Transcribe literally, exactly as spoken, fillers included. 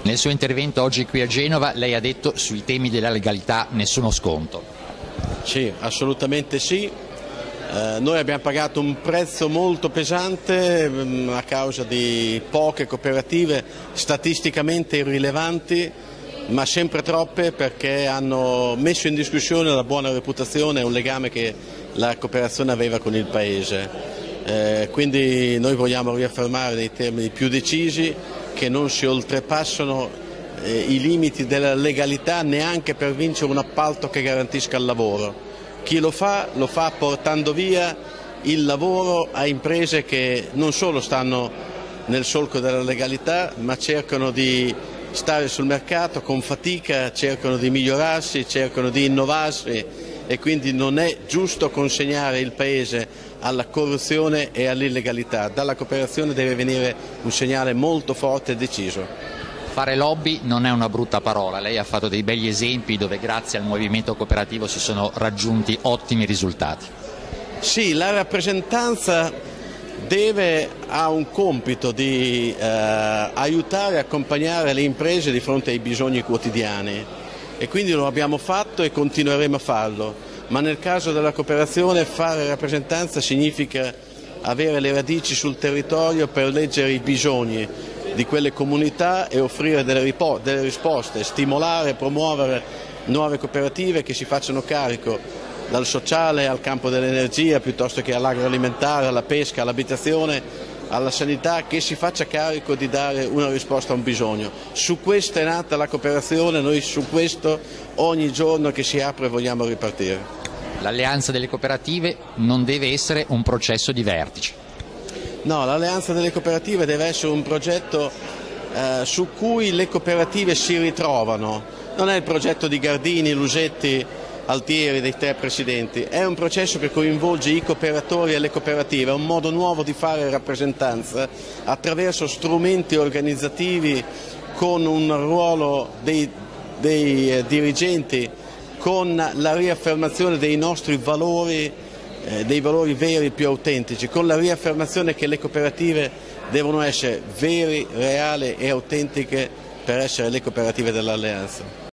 Nel suo intervento oggi qui a Genova lei ha detto sui temi della legalità nessuno sconto. Sì, assolutamente sì. Eh, noi abbiamo pagato un prezzo molto pesante mh, a causa di poche cooperative statisticamente irrilevanti, ma sempre troppe, perché hanno messo in discussione la buona reputazione e un legame che la cooperazione aveva con il Paese. Eh, quindi noi vogliamo riaffermare nei termini più decisi che non si oltrepassano eh, i limiti della legalità neanche per vincere un appalto che garantisca il lavoro. Chi lo fa, lo fa portando via il lavoro a imprese che non solo stanno nel solco della legalità, ma cercano di stare sul mercato con fatica, cercano di migliorarsi, cercano di innovarsi, e quindi non è giusto consegnare il Paese alla corruzione e all'illegalità. Dalla cooperazione deve venire un segnale molto forte e deciso. Fare lobby non è una brutta parola, lei ha fatto dei begli esempi dove grazie al movimento cooperativo si sono raggiunti ottimi risultati. Sì, la rappresentanza deve, ha un compito di eh, aiutare e accompagnare le imprese di fronte ai bisogni quotidiani, e quindi lo abbiamo fatto e continueremo a farlo, ma nel caso della cooperazione fare rappresentanza significa avere le radici sul territorio per leggere i bisogni di quelle comunità e offrire delle, delle risposte, stimolare e promuovere nuove cooperative che si facciano carico dal sociale al campo dell'energia, piuttosto che all'agroalimentare, alla pesca, all'abitazione, alla sanità, che si faccia carico di dare una risposta a un bisogno. Su questo è nata la cooperazione, noi su questo ogni giorno che si apre vogliamo ripartire. L'alleanza delle cooperative non deve essere un processo di vertice. No, l'alleanza delle cooperative deve essere un progetto eh, su cui le cooperative si ritrovano. Non è il progetto di Gardini, Lusetti, Altieri, dei tre presidenti, è un processo che coinvolge i cooperatori e le cooperative, è un modo nuovo di fare rappresentanza attraverso strumenti organizzativi, con un ruolo dei, dei eh, dirigenti, con la riaffermazione dei nostri valori, eh, dei valori veri più autentici, con la riaffermazione che le cooperative devono essere veri, reali e autentiche per essere le cooperative dell'Alleanza.